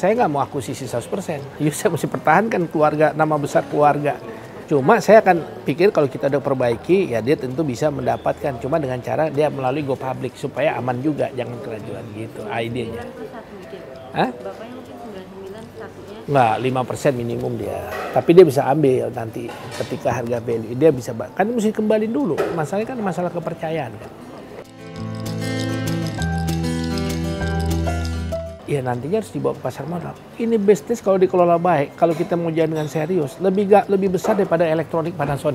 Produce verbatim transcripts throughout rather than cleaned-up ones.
saya nggak mau akuisisi seratus persen. Ya saya mesti pertahankan keluarga, nama besar keluarga. Cuma saya akan pikir kalau kita udah perbaiki, ya dia tentu bisa mendapatkan. Cuma dengan cara dia melalui go public supaya aman juga, jangan kerajuan gitu idenya. Hah? Bapaknya mungkin sembilan puluh sembilan satunya. Nggak, lima persen minimum dia. Tapi dia bisa ambil nanti ketika harga value. Dia bisa, kan mesti kembaliin dulu. Masalahnya kan masalah kepercayaan kan. Ya nantinya harus dibawa ke pasar modal. Ini bisnis kalau dikelola baik, kalau kita mau jalan dengan serius, lebih gak, lebih besar daripada elektronik Panasonic.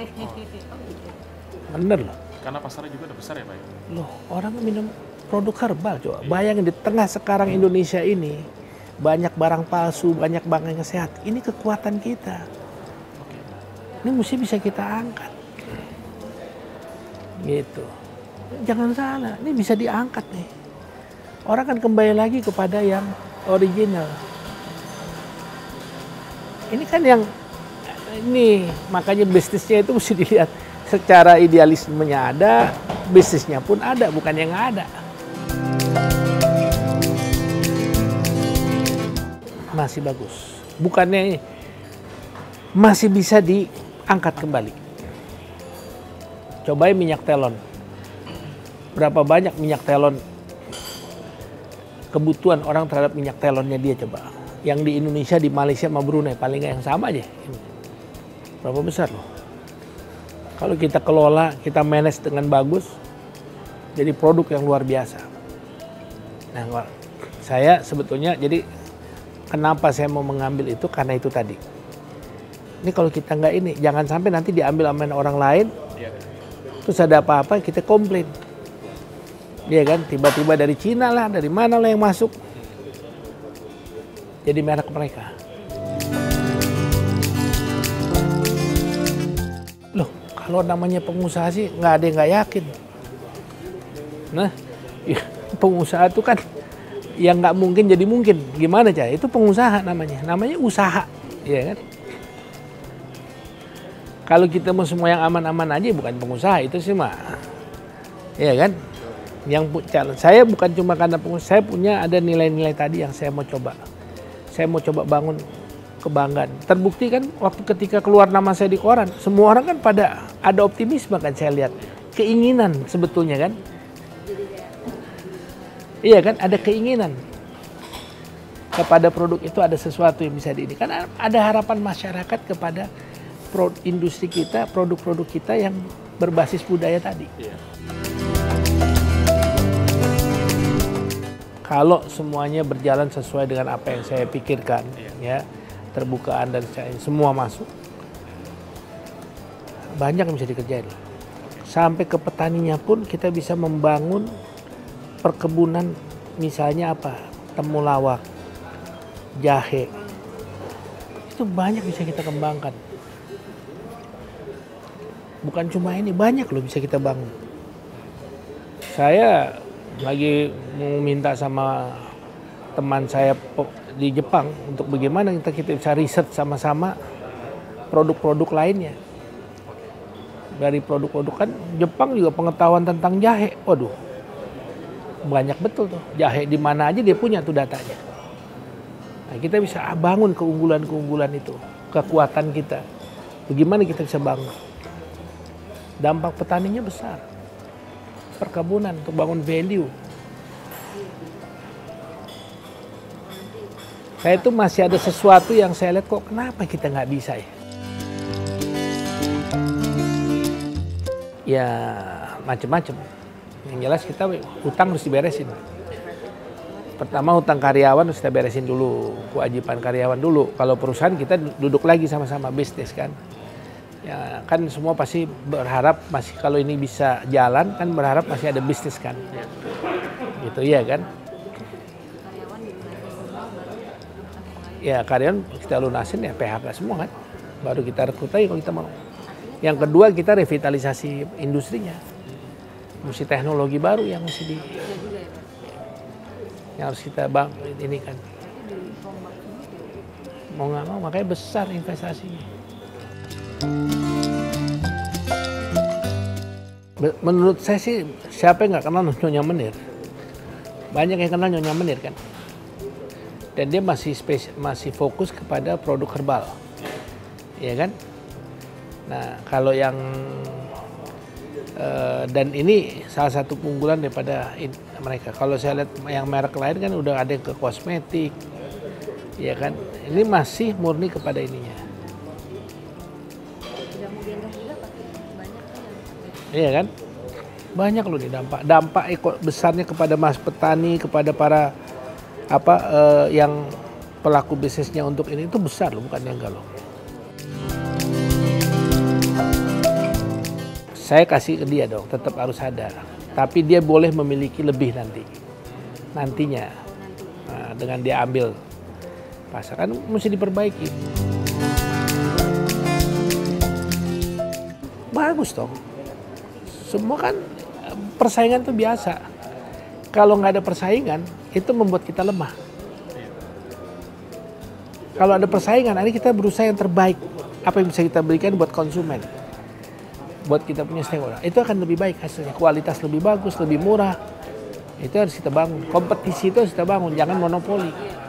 Bener loh. Karena pasarnya juga udah besar ya Pak? Loh, orang minum produk herbal coba. Bayangin di tengah sekarang Indonesia ini, banyak barang palsu, banyak barang yang sehat. Ini kekuatan kita. Ini mesti bisa kita angkat. Gitu. Jangan salah, ini bisa diangkat nih. Orang kan kembali lagi kepada yang original. Ini kan yang, ini makanya bisnisnya itu mesti dilihat secara idealismenya ada, bisnisnya pun ada, bukan yang ada. Masih bagus. Bukannya masih bisa diangkat kembali. Cobain minyak telon. Berapa banyak minyak telon, kebutuhan orang terhadap minyak telonnya dia coba. Yang di Indonesia, di Malaysia, sama Brunei, paling nggak yang sama aja. Berapa besar loh. Kalau kita kelola, kita manage dengan bagus, jadi produk yang luar biasa. Nah, saya sebetulnya, jadi kenapa saya mau mengambil itu, karena itu tadi. Ini kalau kita nggak ini, jangan sampai nanti diambil sama orang lain, terus ada apa-apa, kita komplain. Dia kan tiba-tiba dari Cina lah, dari mana lah yang masuk. Jadi merek mereka. Loh, kalau namanya pengusaha sih nggak ada yang nggak yakin. Nah, ya, pengusaha itu kan yang nggak mungkin jadi mungkin. Gimana Cah? Itu pengusaha namanya. Namanya usaha, ya kan? Kalau kita mau semua yang aman-aman aja bukan pengusaha, itu sih mah. Ya kan? Yang saya bukan cuma karena pengusaha, saya punya ada nilai-nilai tadi yang saya mau coba. Saya mau coba bangun kebanggaan. Terbukti kan waktu ketika keluar nama saya di koran, semua orang kan pada ada optimisme kan saya lihat. Keinginan sebetulnya kan. Iya kan, ada keinginan. Kepada produk itu ada sesuatu yang bisa di ini. Kan ada harapan masyarakat kepada industri kita, produk-produk kita yang berbasis budaya tadi. Yeah. Kalau semuanya berjalan sesuai dengan apa yang saya pikirkan, yeah. ya, terbukaan dan semua masuk, banyak yang bisa dikerjain. Sampai ke petaninya pun kita bisa membangun perkebunan, misalnya apa, temulawak, jahe, itu banyak bisa kita kembangkan. Bukan cuma ini, banyak loh bisa kita bangun. Saya lagi mau minta sama teman saya di Jepang untuk bagaimana kita, kita bisa riset sama-sama produk-produk lainnya. Dari produk-produk kan Jepang juga pengetahuan tentang jahe, waduh banyak betul tuh. Jahe di mana aja dia punya tuh datanya. Nah, kita bisa bangun keunggulan-keunggulan itu, kekuatan kita. Bagaimana kita bisa bangun? Dampak petaninya besar. Perkebunan untuk bangun value. Saya itu masih ada sesuatu yang saya lihat kok kenapa kita nggak bisa ya? Ya macam-macam. Yang jelas kita utang harus diberesin. Pertama utang karyawan harus kita beresin dulu, kewajiban karyawan dulu. Kalau perusahaan kita duduk lagi sama-sama bisnis kan. Ya kan semua pasti berharap masih kalau ini bisa jalan kan berharap masih ada bisnis kan. Gitu ya kan. Ya karyawan kita lunasin ya P H K semua kan. Baru kita rekrut lagi kalau kita mau. Yang kedua kita revitalisasi industrinya. Mesti teknologi baru yang mesti di yang harus kita bang ini kan. Mau nggak mau makanya besar investasinya. Menurut saya sih siapa yang nggak kenal Nyonya Menir? Banyak yang kenal Nyonya Menir kan. dan dia masih spes masih fokus kepada produk herbal, ya kan? Nah kalau yang uh, dan ini salah satu keunggulan daripada in, mereka. Kalau saya lihat yang merek lain kan udah ada yang ke kosmetik, ya kan? Ini masih murni kepada ininya. Jamu gendong juga pasti banyak kan yang pakai. Iya kan? Banyak loh nih dampak dampak eko besarnya kepada mas petani, kepada para apa eh, yang pelaku bisnisnya untuk ini itu besar loh, bukan yang enggak loh. Saya kasih ke dia dong, tetap harus sadar. Tapi dia boleh memiliki lebih nanti, nantinya nah, dengan dia ambil pasar kan mesti diperbaiki. Bagus dong. Semua kan persaingan itu biasa. Kalau nggak ada persaingan, itu membuat kita lemah. Kalau ada persaingan, ini kita berusaha yang terbaik. Apa yang bisa kita berikan buat konsumen, buat kita punya stakeholder. Itu akan lebih baik hasilnya. Kualitas lebih bagus, lebih murah. Itu harus kita bangun. Kompetisi itu harus kita bangun, jangan monopoli.